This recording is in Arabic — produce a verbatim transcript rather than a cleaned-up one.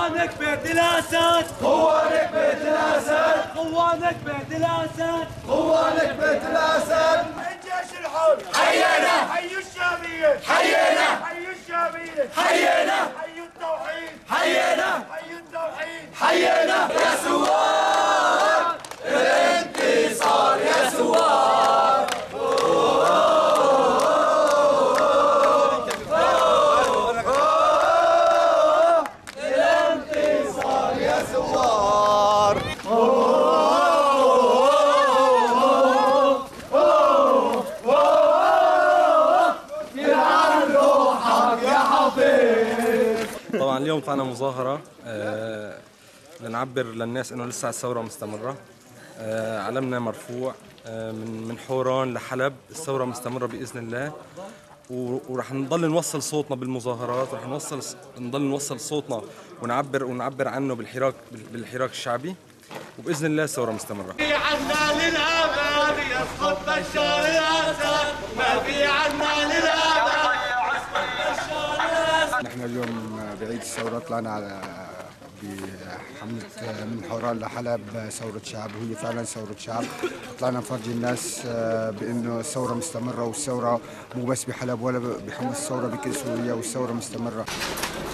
خوانك بيت الاسد، خوانك بيت الاسد، خوانك بيت الاسد، خوانك بيت الاسد. الجيش الحر حيينا، حي الشامية حيينا، حي الشامية حيينا، حي التوحيد حيينا، حي التوحيد حيينا يا سوار الانتصار يا سوار. الانتصار يا سوار. طبعا اليوم طلعنا مظاهرة آه لنعبر للناس انه لسه الثورة مستمرة. آه علمنا مرفوع آه من من حوران لحلب، الثورة مستمرة بإذن الله، ورح نضل نوصل صوتنا بالمظاهرات، ورح نوصل نضل نوصل صوتنا ونعبر ونعبر عنه بالحراك بالحراك الشعبي، وبإذن الله الثورة مستمرة. في عنا للأبد يسقط بشار الأسد، ما في عنا للأبد يسقط بشار الأسد. نحن اليوم بعيد الثورة طلعنا على بحملة من حوران لحلب ثورة شعب، وهي فعلا ثورة شعب. طلعنا نفرجي الناس بأنه الثورة مستمرة، والثورة مو بس بحلب ولا بحمص، الثورة بكل سوريا والثورة مستمرة.